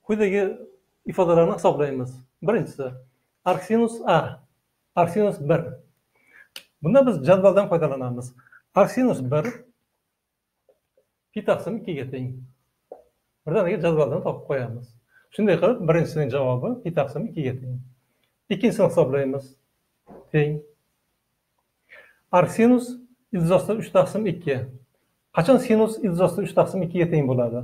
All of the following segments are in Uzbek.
Quyidagi ifodalarni hisoblaymiz. Birinchisi arcsinus a, arcsinus 1. Bunda biz jadvaldan foydalanamiz. Arcsinus 1 pi taqsim 2 ga teng. Birdaniga jadvaldan topib qo'yamiz. Shunday qilib, birinchisining javobi pi taqsim 2 ga teng. Ikkinchisini hisoblaymiz. Teng. Arcsinus ildiz 3 taqsim 2. Qachon sinus ildiz 3 taqsim 2 ga teng bo'ladi?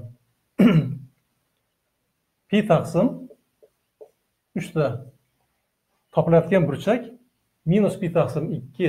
Pi taqsim 3 da topilayotgan burchak minus pi taqsim 2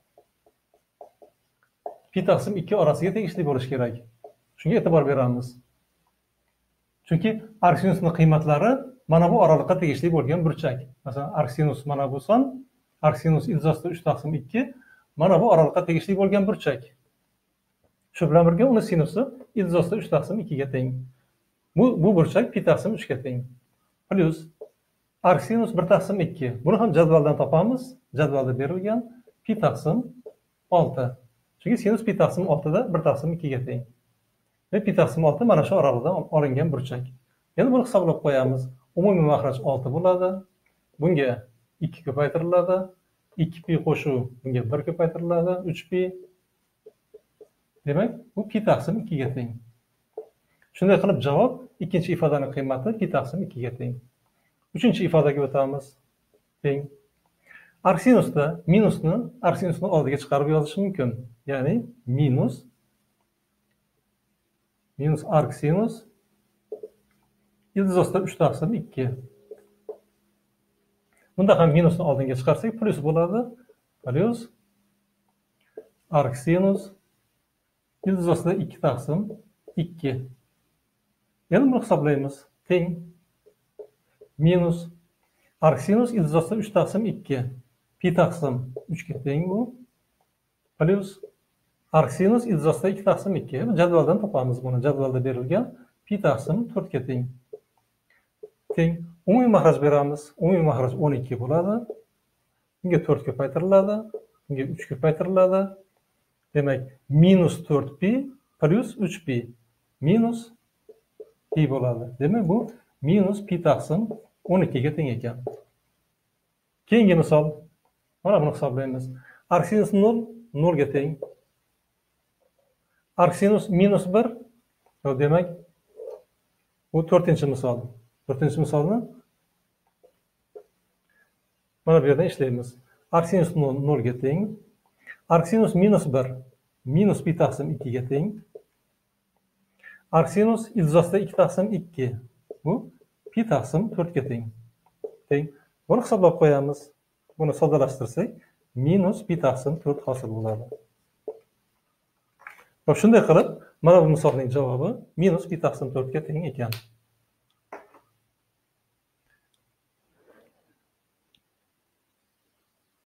pi taqsim 2 orasiga tegishli bo'lishi kerak. Shunga e'tibor beramiz. Chunki arcsinusning qiymatlari mana bu oralikqa tegishli bo'lgan burchak. Masalan, arcsinus mana bu son, arcsinus ildiz 3 taqsim 2 mana bu oralikqa tegishli bo'lgan burchak. Shu bilan birga uni sinusi ildiz 3 taqsim 2 ga teng. Bu burchak pi taqsim 3 ga teng. Plus arcsinus 1 taqsim 2. Buni ham jadvaldan topamiz. Jadvalda berilgan pi taqsim 6. Chunki sinus pi taqsim 6 da 1 taqsim 2 ga teng. Ve pi taqsim 6 mana shu oralig'dan olingan burchak. Endi buni hisoblab qo'yamiz. Umumiy makhraj 6 bo'ladi. Bunga 2 ko'paytiriladi. 2 pi qo'shuv bunga 1 ko'paytiriladi. 3 pi. Demak, bu pi taqsim 2 ga teng. Shunday qilib javob ikkinchi ifodaning qiymati pi taqsim 2 ga teng. Uchinchi ifodaga o'tamiz. Teng. Arcsinusda minusni arcsinusning oldiga chiqarib yozish mumkin. Ya'ni minus arcsinus ildiz 3 taqsim 2. Bunda ham minusni oldinga chiqarsak plus bo'ladi. Plus arcsinus ildiz 2 taqsim 2. Endi buni hisoblaymiz. Teng. Minus arcsinus ildiz 3 taqsim 2. Pi taqsim 3 ga teng bu. Plus arcsinus ildiz 2 taqsim 2. Jadvaldan topamiz buni. Jadvalda berilgan pi taqsim 4 ga teng. Teng. Umumiy makhraj beramiz. Umumiy makhraj 12 bo'ladi. Bunga 4 ko'paytiriladi. Bunga 3 ko'paytiriladi. Demak, minus 4 pi plus 3 pi. Minus pi bo'ladi. Demak, bu minus pi taqsim 12 ga teng ekan. Keyingi misol. Mana buni hisoblaymiz. Arcsinus 0 0 ga teng. Arcsinus minus 1. Demak, bu 4-chi misol. 4-chi misolni mana bu yerdan ishlaymiz. Arcsinus 0 ga teng. Arcsinus minus 1 minus pi taqsim 2 ga teng. Arcsinus ildiz 2 taqsim 2. Bu pi taqsim 4 ga teng. Teng. Buni hisoblab qo'yamiz. Buni soddalashtirsak minus pi taqsim 4 hosil bo'ladi. Va shunday qilib, mana bu misolning javobi minus pi taqsim 4 ga teng ekan.